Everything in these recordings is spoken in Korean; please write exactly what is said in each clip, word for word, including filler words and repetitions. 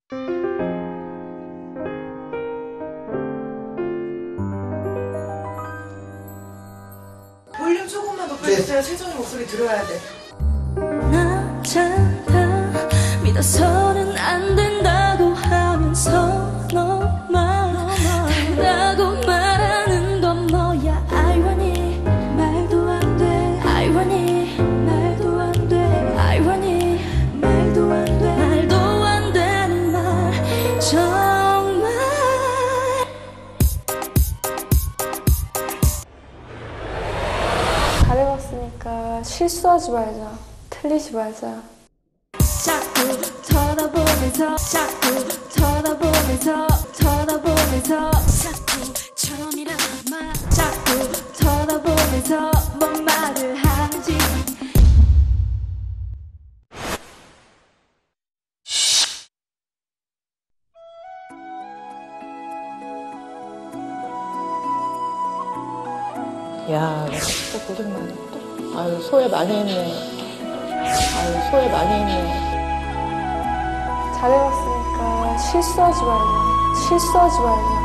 볼륨 조금만 높여주세요. 네. 세정이 목소리 들어야 돼. 나잖아 믿어서는 안 된다고 하면서 너만 달라고 말하는 건 뭐야. 아이러니 말도 안 돼. 아이러니 말도 안 돼. 아이러니 말도 안 돼. 말도 안 되는 말 정말. 잘해봤으니까 실수하지 말자. 틀리지 말자. 자꾸 쳐다보면서 자꾸 쳐다보면서 쳐다보면서 자꾸 처음이란 말 자꾸 쳐다보면서 뭔 말을 하는지. 야, 진짜 고생 많았다. 아유, 소외 많이 했네. 아유, 소외 많이 했네. 잘해봤으니까 실수하지 말자. 실수하지 말자.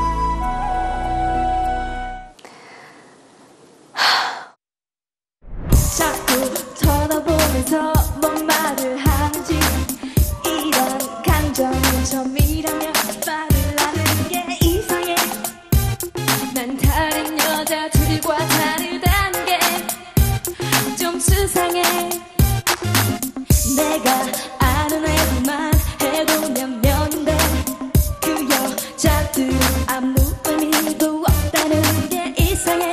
자꾸 쳐다보면서 뭔 말을 하는지. 이런 감정은 처음이라면 말을 하는 게 이상해. 난 다른 여자들과 다르다는 게 좀 수상해. 내가 아는 애들만 해도 몇 명인데 그 여자들은 아무 의미도 없다는 게 이상해.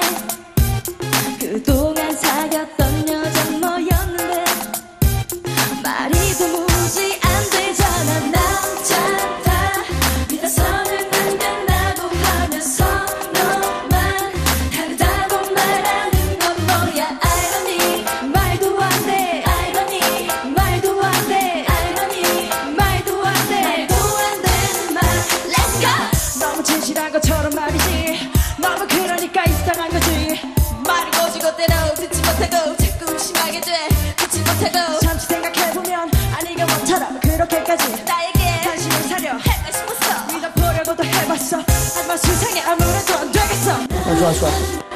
그동안 사귀었던 여자는 뭐였는데 말이 도무지 안 되잖아. 남자다 믿어서는 안 된다고 하면서 너만 다르다고 말하는 건 뭐야. 아이러니 말도 안 돼. 아이러니 말도 안 돼. 아이러니 말도 안 돼. 말도 안 되는 말. Let's go. 너무 진실한 것처럼 말이지. 너무 그러니까 이상한 거지. 말이 고지고 때로 듣지 못하고 자꾸 의심하게 돼. 듣지 못하고 잠시 생각해보면 아니가 뭐처럼 그렇게까지 나에게 관심을 사려 해가 싶었어. 믿어보려고도 해봤어. 하지만 세상에 아무래도 안 되겠어. 어, 좋아, 좋아.